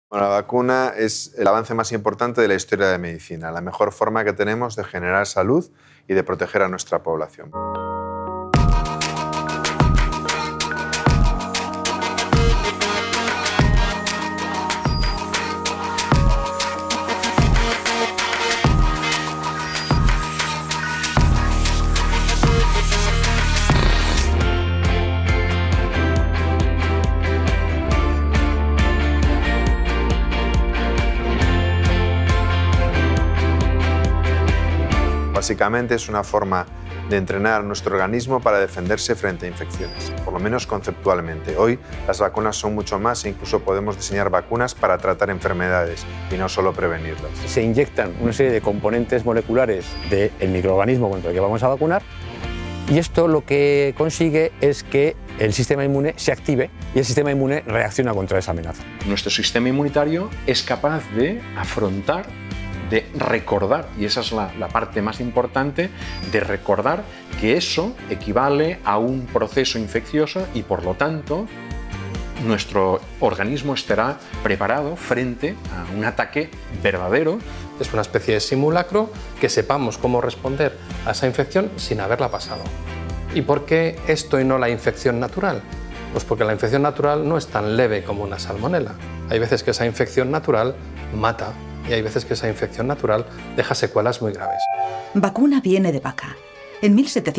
Bueno, la vacuna es el avance más importante de la historia de la medicina, la mejor forma que tenemos de generar salud y de proteger a nuestra población. Básicamente es una forma de entrenar a nuestro organismo para defenderse frente a infecciones, por lo menos conceptualmente. Hoy las vacunas son mucho más e incluso podemos diseñar vacunas para tratar enfermedades y no solo prevenirlas. Se inyectan una serie de componentes moleculares del microorganismo contra el que vamos a vacunar y esto lo que consigue es que el sistema inmune se active y el sistema inmune reacciona contra esa amenaza. Nuestro sistema inmunitario es capaz de afrontar, de recordar, y esa es la parte más importante, de recordar que eso equivale a un proceso infeccioso y por lo tanto nuestro organismo estará preparado frente a un ataque verdadero. Es una especie de simulacro que sepamos cómo responder a esa infección sin haberla pasado. ¿Y por qué esto y no la infección natural? Pues porque la infección natural no es tan leve como una salmonela. Hay veces que esa infección natural mata y hay veces que esa infección natural deja secuelas muy graves. Vacuna viene de vaca. En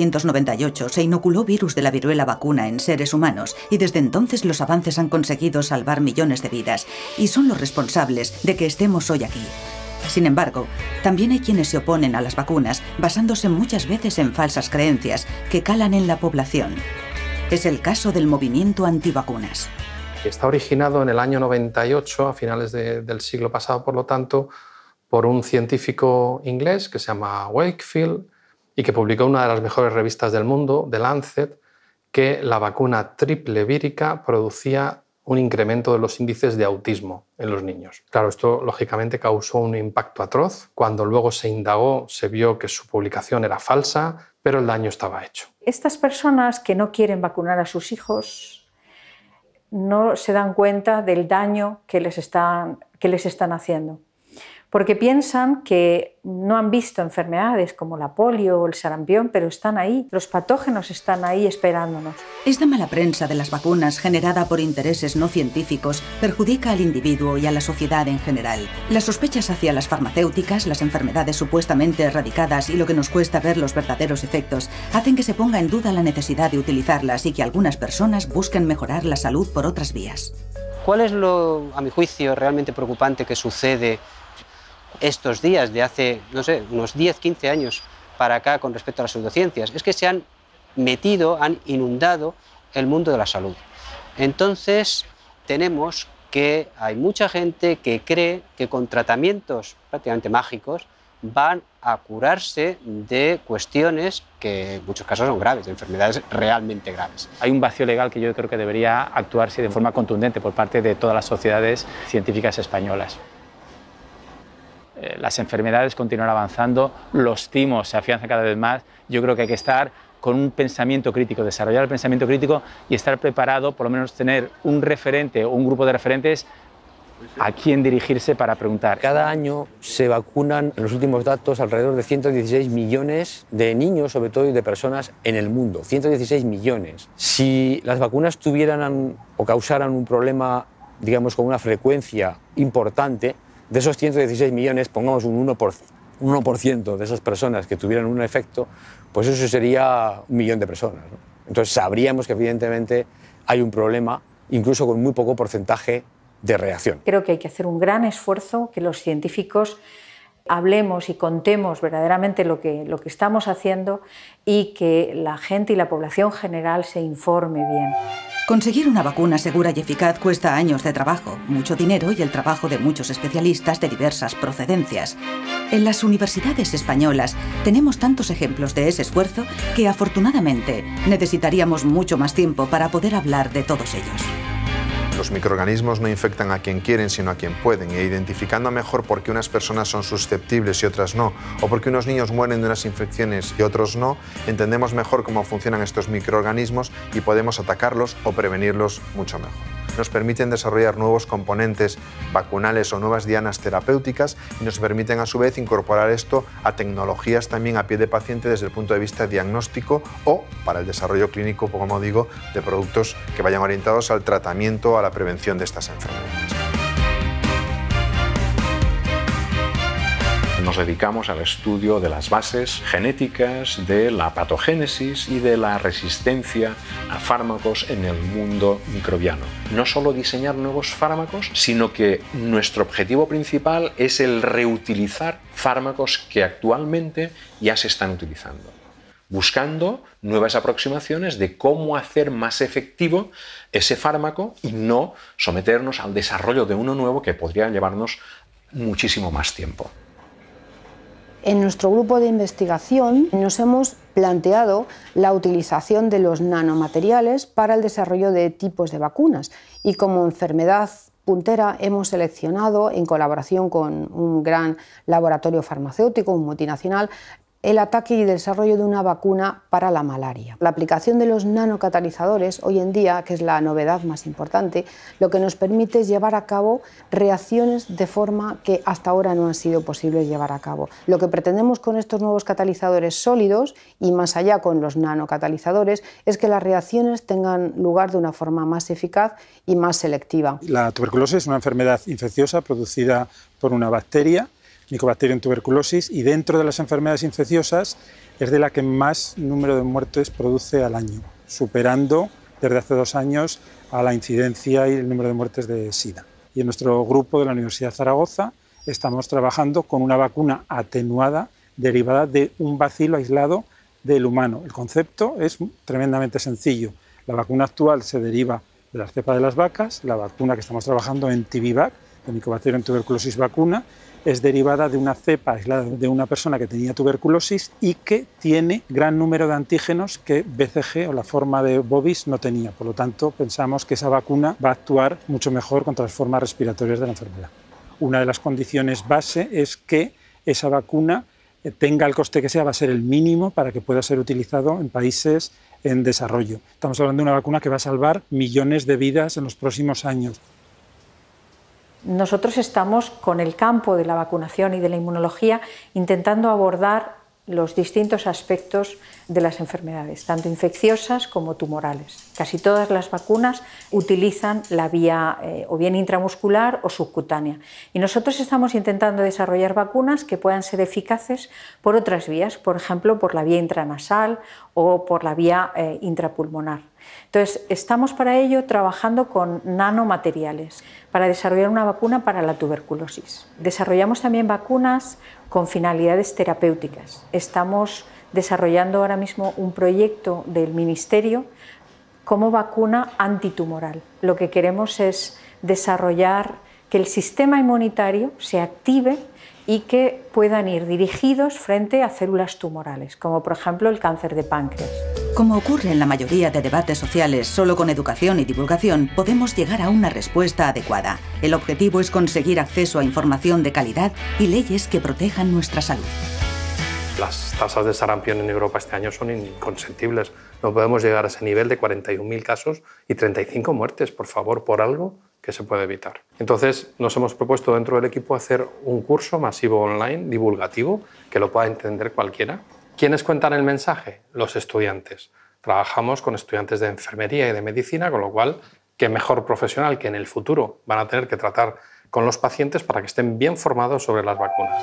1798 se inoculó virus de la viruela vacuna en seres humanos y desde entonces los avances han conseguido salvar millones de vidas y son los responsables de que estemos hoy aquí. Sin embargo, también hay quienes se oponen a las vacunas basándose muchas veces en falsas creencias que calan en la población. Es el caso del movimiento antivacunas. Está originado en el año 98, a finales del siglo pasado, por lo tanto, por un científico inglés que se llama Wakefield y que publicó en una de las mejores revistas del mundo, The Lancet, que la vacuna triple vírica producía un incremento de los índices de autismo en los niños. Claro, esto lógicamente causó un impacto atroz. Cuando luego se indagó, se vio que su publicación era falsa, pero el daño estaba hecho. Estas personas que no quieren vacunar a sus hijos no se dan cuenta del daño que les están haciendo, porque piensan que no han visto enfermedades como la polio o el sarampión, pero están ahí, los patógenos están ahí esperándonos. Esta mala prensa de las vacunas generada por intereses no científicos perjudica al individuo y a la sociedad en general. Las sospechas hacia las farmacéuticas, las enfermedades supuestamente erradicadas y lo que nos cuesta ver los verdaderos efectos hacen que se ponga en duda la necesidad de utilizarlas y que algunas personas busquen mejorar la salud por otras vías. ¿Cuál es lo, a mi juicio, realmente preocupante que sucede estos días de hace, no sé, unos 10-15 años para acá con respecto a las pseudociencias? Es que se han metido, han inundado el mundo de la salud. Entonces tenemos que hay mucha gente que cree que con tratamientos prácticamente mágicos van a curarse de cuestiones que en muchos casos son graves, de enfermedades realmente graves. Hay un vacío legal que yo creo que debería actuarse de forma contundente por parte de todas las sociedades científicas españolas. Las enfermedades continúan avanzando, los timos se afianzan cada vez más. Yo creo que hay que estar con un pensamiento crítico, desarrollar el pensamiento crítico y estar preparado, por lo menos tener un referente o un grupo de referentes a quién dirigirse para preguntar. Cada año se vacunan, en los últimos datos, alrededor de 116 millones de niños, sobre todo, y de personas en el mundo. 116 millones. Si las vacunas tuvieran o causaran un problema, digamos, con una frecuencia importante, de esos 116 millones, pongamos un 1% de esas personas que tuvieran un efecto, pues eso sería 1 millón de personas, ¿no? Entonces sabríamos que evidentemente hay un problema, incluso con muy poco porcentaje de reacción. Creo que hay que hacer un gran esfuerzo, que los científicos hablemos y contemos verdaderamente lo que estamos haciendo y que la gente y la población general se informe bien. Conseguir una vacuna segura y eficaz cuesta años de trabajo, mucho dinero y el trabajo de muchos especialistas de diversas procedencias. En las universidades españolas tenemos tantos ejemplos de ese esfuerzo que afortunadamente necesitaríamos mucho más tiempo para poder hablar de todos ellos. Los microorganismos no infectan a quien quieren, sino a quien pueden, e identificando mejor por qué unas personas son susceptibles y otras no, o por qué unos niños mueren de unas infecciones y otros no, entendemos mejor cómo funcionan estos microorganismos y podemos atacarlos o prevenirlos mucho mejor. nos permiten desarrollar nuevos componentes vacunales o nuevas dianas terapéuticas y nos permiten a su vez incorporar esto a tecnologías también a pie de paciente desde el punto de vista diagnóstico o para el desarrollo clínico, como digo, de productos que vayan orientados al tratamiento, a la prevención de estas enfermedades. Nos dedicamos al estudio de las bases genéticas, de la patogénesis y de la resistencia a fármacos en el mundo microbiano. No solo diseñar nuevos fármacos, sino que nuestro objetivo principal es el reutilizar fármacos que actualmente ya se están utilizando, buscando nuevas aproximaciones de cómo hacer más efectivo ese fármaco y no someternos al desarrollo de uno nuevo que podría llevarnos muchísimo más tiempo. En nuestro grupo de investigación nos hemos planteado la utilización de los nanomateriales para el desarrollo de tipos de vacunas y como enfermedad puntera hemos seleccionado, en colaboración con un gran laboratorio farmacéutico, un multinacional, el ataque y desarrollo de una vacuna para la malaria. La aplicación de los nanocatalizadores hoy en día, que es la novedad más importante, lo que nos permite es llevar a cabo reacciones de forma que hasta ahora no han sido posibles llevar a cabo. Lo que pretendemos con estos nuevos catalizadores sólidos y más allá con los nanocatalizadores es que las reacciones tengan lugar de una forma más eficaz y más selectiva. La tuberculosis es una enfermedad infecciosa producida por una bacteria, Mycobacterium tuberculosis, y dentro de las enfermedades infecciosas es de la que más número de muertes produce al año, superando desde hace 2 años a la incidencia y el número de muertes de SIDA. Y en nuestro grupo de la Universidad de Zaragoza estamos trabajando con una vacuna atenuada derivada de un bacilo aislado del humano. El concepto es tremendamente sencillo. La vacuna actual se deriva de la cepa de las vacas, la vacuna que estamos trabajando en TB-Vac, de Mycobacterium tuberculosis vacuna, es derivada de una cepa aislada de una persona que tenía tuberculosis y que tiene gran número de antígenos que BCG o la forma de Bovis no tenía. Por lo tanto, pensamos que esa vacuna va a actuar mucho mejor contra las formas respiratorias de la enfermedad. Una de las condiciones base es que esa vacuna tenga el coste que sea, va a ser el mínimo para que pueda ser utilizado en países en desarrollo. Estamos hablando de una vacuna que va a salvar millones de vidas en los próximos años. Nosotros estamos con el campo de la vacunación y de la inmunología intentando abordar los distintos aspectos de las enfermedades, tanto infecciosas como tumorales. Casi todas las vacunas utilizan la vía o bien intramuscular o subcutánea. Y nosotros estamos intentando desarrollar vacunas que puedan ser eficaces por otras vías, por ejemplo, por la vía intranasal o por la vía intrapulmonar. Entonces, estamos para ello trabajando con nanomateriales para desarrollar una vacuna para la tuberculosis. Desarrollamos también vacunas con finalidades terapéuticas. Estamos desarrollando ahora mismo un proyecto del Ministerio como vacuna antitumoral. Lo que queremos es desarrollar que el sistema inmunitario se active y que puedan ir dirigidos frente a células tumorales, como por ejemplo el cáncer de páncreas. Como ocurre en la mayoría de debates sociales, solo con educación y divulgación podemos llegar a una respuesta adecuada. El objetivo es conseguir acceso a información de calidad y leyes que protejan nuestra salud. Las tasas de sarampión en Europa este año son inconsentibles. No podemos llegar a ese nivel de 41.000 casos y 35 muertes, por favor, por algo que se puede evitar. Entonces, nos hemos propuesto dentro del equipo hacer un curso masivo online, divulgativo, que lo pueda entender cualquiera. ¿Quiénes cuentan el mensaje? Los estudiantes. Trabajamos con estudiantes de enfermería y de medicina, con lo cual, qué mejor profesional que en el futuro van a tener que tratar con los pacientes para que estén bien formados sobre las vacunas.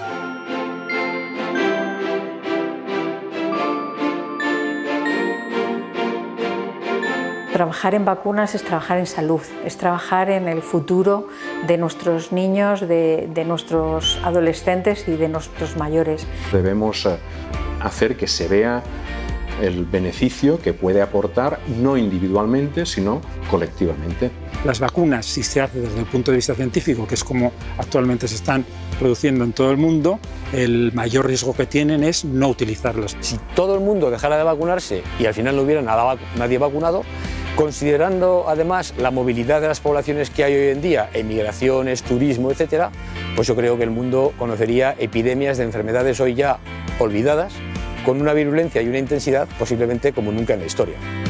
Trabajar en vacunas es trabajar en salud, es trabajar en el futuro de nuestros niños, de nuestros adolescentes y de nuestros mayores. Debemos hacer que se vea el beneficio que puede aportar no individualmente, sino colectivamente. Las vacunas, si se hace desde el punto de vista científico, que es como actualmente se están produciendo en todo el mundo, el mayor riesgo que tienen es no utilizarlas. Si todo el mundo dejara de vacunarse y al final no hubiera nadie vacunado, considerando además la movilidad de las poblaciones que hay hoy en día, emigraciones, turismo, etcétera, pues yo creo que el mundo conocería epidemias de enfermedades hoy ya olvidadas, con una virulencia y una intensidad posiblemente como nunca en la historia.